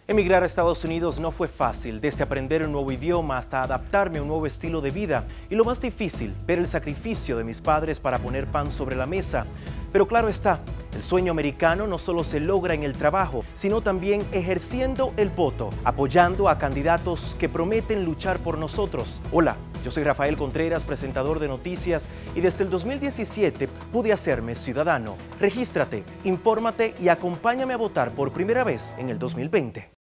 Emigrar a Estados Unidos no fue fácil, desde aprender un nuevo idioma hasta adaptarme a un nuevo estilo de vida. Y lo más difícil, ver el sacrificio de mis padres para poner pan sobre la mesa. Pero claro está, el sueño americano no solo se logra en el trabajo, sino también ejerciendo el voto, apoyando a candidatos que prometen luchar por nosotros. Hola, yo soy Rafael Contreras, presentador de noticias, y desde el 2017 pude hacerme ciudadano. Regístrate, infórmate y acompáñame a votar por primera vez en el 2020.